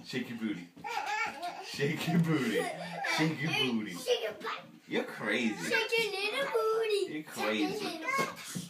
Shake your booty. Shake your booty. Shake your booty. Shake your butt. You're crazy. Shake your little booty. You're crazy.